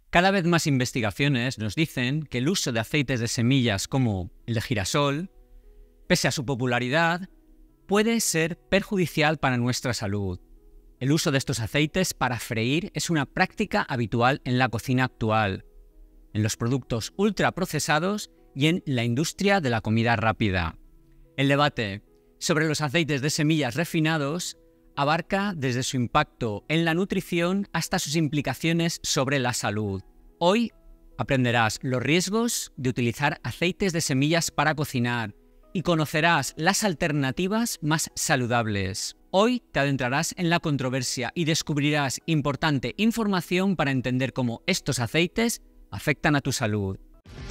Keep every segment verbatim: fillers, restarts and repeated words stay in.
Cada vez más investigaciones nos dicen que el uso de aceites de semillas como el de girasol, pese a su popularidad, puede ser perjudicial para nuestra salud. El uso de estos aceites para freír es una práctica habitual en la cocina actual, en los productos ultraprocesados y en la industria de la comida rápida. El debate sobre los aceites de semillas refinados abarca desde su impacto en la nutrición hasta sus implicaciones sobre la salud. Hoy aprenderás los riesgos de utilizar aceites de semillas para cocinar y conocerás las alternativas más saludables. Hoy te adentrarás en la controversia y descubrirás importante información para entender cómo estos aceites afectan a tu salud.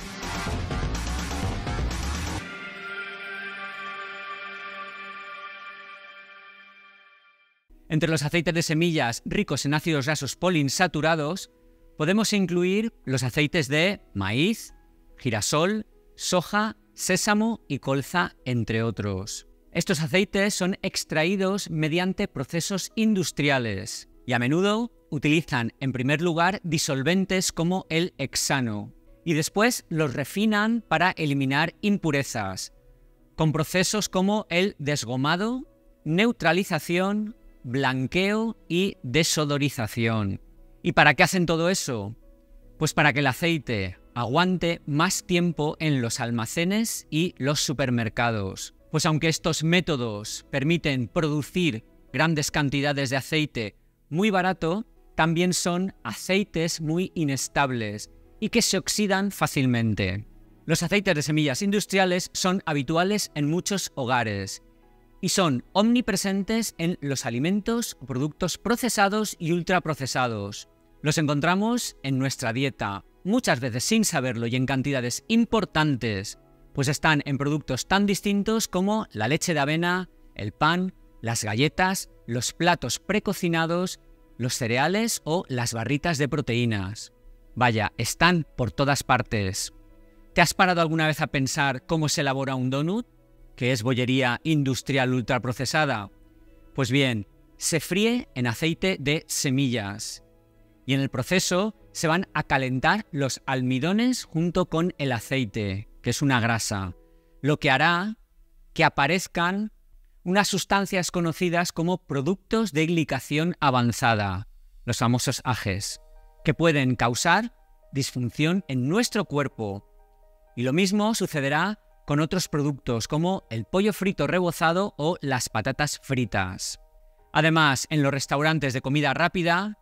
Entre los aceites de semillas ricos en ácidos grasos poliinsaturados, podemos incluir los aceites de maíz, girasol, soja, sésamo y colza, entre otros. Estos aceites son extraídos mediante procesos industriales y a menudo utilizan en primer lugar disolventes como el hexano y después los refinan para eliminar impurezas, con procesos como el desgomado, neutralización, blanqueo y desodorización. ¿Y para qué hacen todo eso? Pues para que el aceite aguante más tiempo en los almacenes y los supermercados. Pues aunque estos métodos permiten producir grandes cantidades de aceite muy barato, también son aceites muy inestables y que se oxidan fácilmente. Los aceites de semillas industriales son habituales en muchos hogares y son omnipresentes en los alimentos o productos procesados y ultraprocesados. Los encontramos en nuestra dieta, muchas veces sin saberlo y en cantidades importantes, pues están en productos tan distintos como la leche de avena, el pan, las galletas, los platos precocinados, los cereales o las barritas de proteínas. Vaya, están por todas partes. ¿Te has parado alguna vez a pensar cómo se elabora un donut, que es bollería industrial ultraprocesada? Pues bien, se fríe en aceite de semillas y en el proceso se van a calentar los almidones junto con el aceite, que es una grasa, lo que hará que aparezcan unas sustancias conocidas como productos de glicación avanzada, los famosos A G Es, que pueden causar disfunción en nuestro cuerpo. Y lo mismo sucederá con otros productos como el pollo frito rebozado o las patatas fritas. Además, en los restaurantes de comida rápida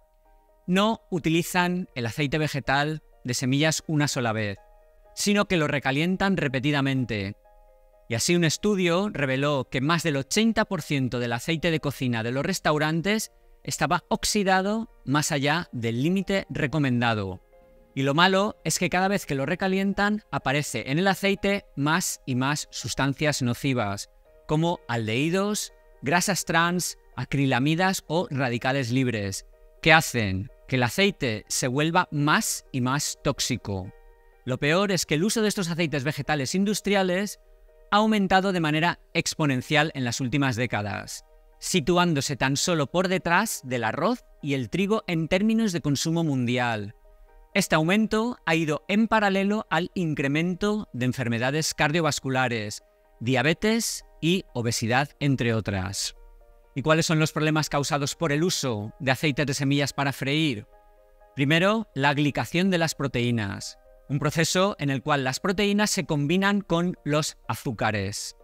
no utilizan el aceite vegetal de semillas una sola vez, sino que lo recalientan repetidamente. Y así un estudio reveló que más del ochenta por ciento del aceite de cocina de los restaurantes estaba oxidado más allá del límite recomendado. Y lo malo es que cada vez que lo recalientan aparece en el aceite más y más sustancias nocivas, como aldehídos, grasas trans, acrilamidas o radicales libres, que hacen que el aceite se vuelva más y más tóxico. Lo peor es que el uso de estos aceites vegetales industriales ha aumentado de manera exponencial en las últimas décadas, situándose tan solo por detrás del arroz y el trigo en términos de consumo mundial. Este aumento ha ido en paralelo al incremento de enfermedades cardiovasculares, diabetes y obesidad, entre otras. ¿Y cuáles son los problemas causados por el uso de aceites de semillas para freír? Primero, la glicación de las proteínas, un proceso en el cual las proteínas se combinan con los azúcares,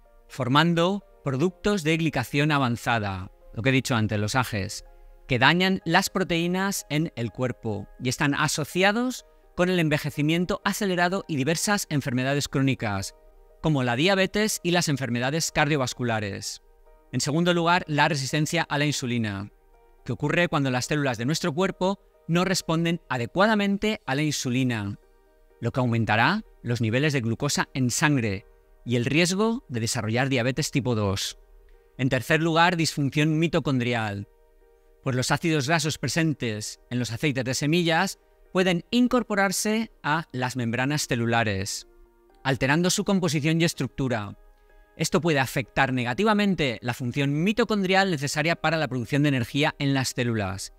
formando productos de glicación avanzada, lo que he dicho antes, los A G Es, que dañan las proteínas en el cuerpo y están asociados con el envejecimiento acelerado y diversas enfermedades crónicas, como la diabetes y las enfermedades cardiovasculares. En segundo lugar, la resistencia a la insulina, que ocurre cuando las células de nuestro cuerpo no responden adecuadamente a la insulina, lo que aumentará los niveles de glucosa en sangre y el riesgo de desarrollar diabetes tipo dos. En tercer lugar, disfunción mitocondrial, pues los ácidos grasos presentes en los aceites de semillas pueden incorporarse a las membranas celulares, alterando su composición y estructura. Esto puede afectar negativamente la función mitocondrial necesaria para la producción de energía en las células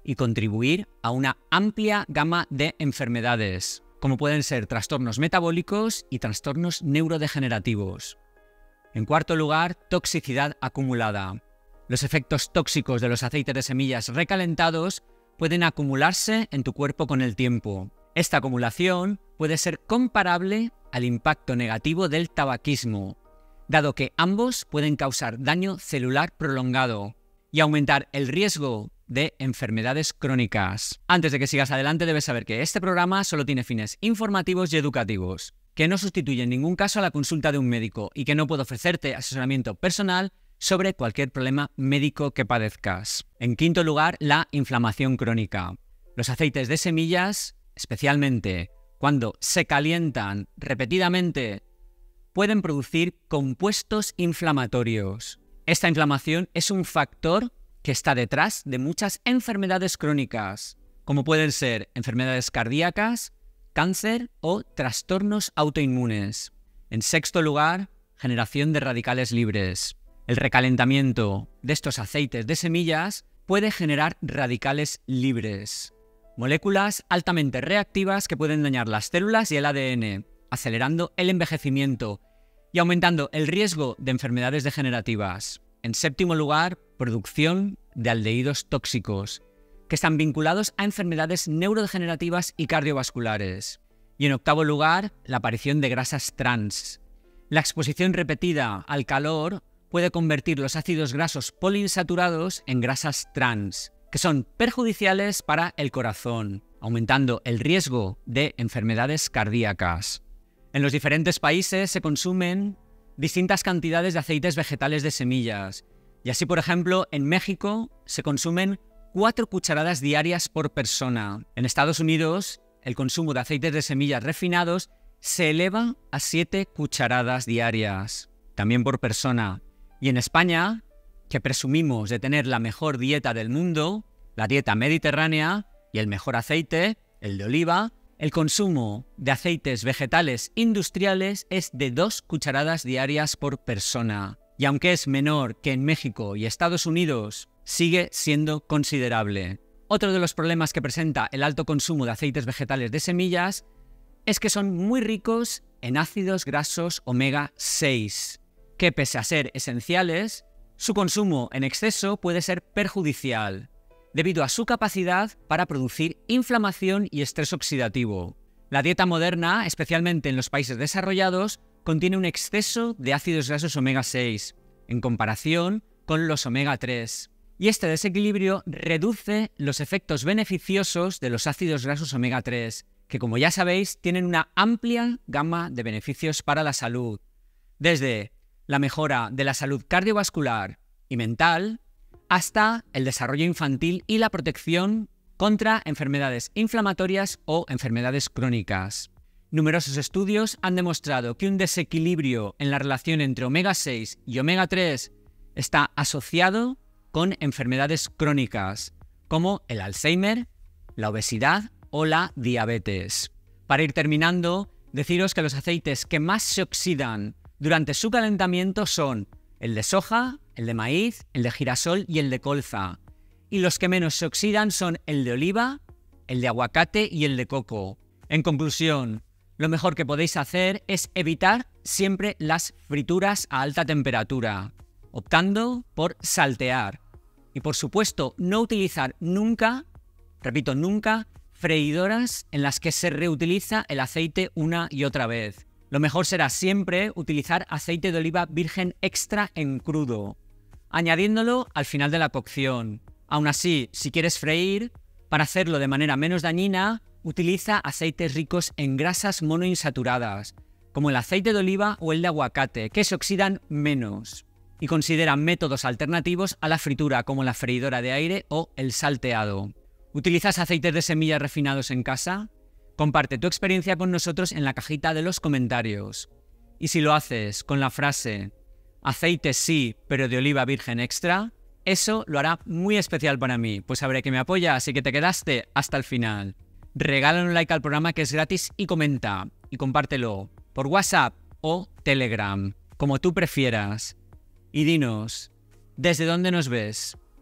y contribuir a una amplia gama de enfermedades, como pueden ser trastornos metabólicos y trastornos neurodegenerativos. En cuarto lugar, toxicidad acumulada. Los efectos tóxicos de los aceites de semillas recalentados pueden acumularse en tu cuerpo con el tiempo. Esta acumulación puede ser comparable al impacto negativo del tabaquismo, dado que ambos pueden causar daño celular prolongado y aumentar el riesgo de enfermedades crónicas. Antes de que sigas adelante, debes saber que este programa solo tiene fines informativos y educativos, que no sustituye en ningún caso a la consulta de un médico y que no puedo ofrecerte asesoramiento personal sobre cualquier problema médico que padezcas. En quinto lugar, la inflamación crónica. Los aceites de semillas, especialmente cuando se calientan repetidamente, pueden producir compuestos inflamatorios. Esta inflamación es un factor que está detrás de muchas enfermedades crónicas, como pueden ser enfermedades cardíacas, cáncer o trastornos autoinmunes. En sexto lugar, generación de radicales libres. El recalentamiento de estos aceites de semillas puede generar radicales libres, moléculas altamente reactivas que pueden dañar las células y el A D N, acelerando el envejecimiento y aumentando el riesgo de enfermedades degenerativas. En séptimo lugar, producción de aldehídos tóxicos, que están vinculados a enfermedades neurodegenerativas y cardiovasculares. Y en octavo lugar, la aparición de grasas trans. La exposición repetida al calor puede convertir los ácidos grasos poliinsaturados en grasas trans, que son perjudiciales para el corazón, aumentando el riesgo de enfermedades cardíacas. En los diferentes países se consumen distintas cantidades de aceites vegetales de semillas, y así, por ejemplo, en México se consumen cuatro cucharadas diarias por persona. En Estados Unidos, el consumo de aceites de semillas refinados se eleva a siete cucharadas diarias, también por persona. Y en España, que presumimos de tener la mejor dieta del mundo, la dieta mediterránea y el mejor aceite, el de oliva, el consumo de aceites vegetales industriales es de dos cucharadas diarias por persona. Y aunque es menor que en México y Estados Unidos, sigue siendo considerable. Otro de los problemas que presenta el alto consumo de aceites vegetales de semillas es que son muy ricos en ácidos grasos omega seis, que pese a ser esenciales, su consumo en exceso puede ser perjudicial, debido a su capacidad para producir inflamación y estrés oxidativo. La dieta moderna, especialmente en los países desarrollados, contiene un exceso de ácidos grasos omega seis, en comparación con los omega tres. Y este desequilibrio reduce los efectos beneficiosos de los ácidos grasos omega tres, que como ya sabéis tienen una amplia gama de beneficios para la salud, desde la mejora de la salud cardiovascular y mental, hasta el desarrollo infantil y la protección contra enfermedades inflamatorias o enfermedades crónicas. Numerosos estudios han demostrado que un desequilibrio en la relación entre omega seis y omega tres está asociado con enfermedades crónicas, como el Alzheimer, la obesidad o la diabetes. Para ir terminando, deciros que los aceites que más se oxidan durante su calentamiento son el de soja, el de maíz, el de girasol y el de colza. Y los que menos se oxidan son el de oliva, el de aguacate y el de coco. En conclusión, lo mejor que podéis hacer es evitar siempre las frituras a alta temperatura, optando por saltear. Y por supuesto, no utilizar nunca, repito, nunca, freidoras en las que se reutiliza el aceite una y otra vez. Lo mejor será siempre utilizar aceite de oliva virgen extra en crudo, añadiéndolo al final de la cocción. Aún así, si quieres freír, para hacerlo de manera menos dañina, utiliza aceites ricos en grasas monoinsaturadas, como el aceite de oliva o el de aguacate, que se oxidan menos. Y considera métodos alternativos a la fritura, como la freidora de aire o el salteado. ¿Utilizas aceites de semillas refinados en casa? Comparte tu experiencia con nosotros en la cajita de los comentarios. Y si lo haces con la frase aceite sí, pero de oliva virgen extra, eso lo hará muy especial para mí, pues sabré que me apoyas y que te quedaste hasta el final. Regala un like al programa, que es gratis, y comenta, y compártelo por WhatsApp o Telegram, como tú prefieras. Y dinos, ¿desde dónde nos ves?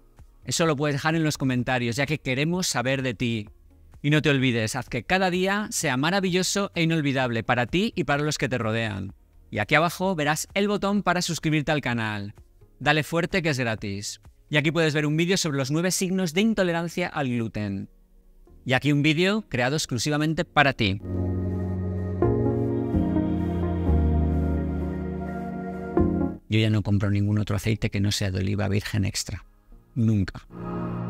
Eso lo puedes dejar en los comentarios, ya que queremos saber de ti. Y no te olvides, haz que cada día sea maravilloso e inolvidable para ti y para los que te rodean. Y aquí abajo verás el botón para suscribirte al canal. Dale fuerte que es gratis. Y aquí puedes ver un vídeo sobre los nueve signos de intolerancia al gluten. Y aquí un vídeo creado exclusivamente para ti. Yo ya no compro ningún otro aceite que no sea de oliva virgen extra. Nunca.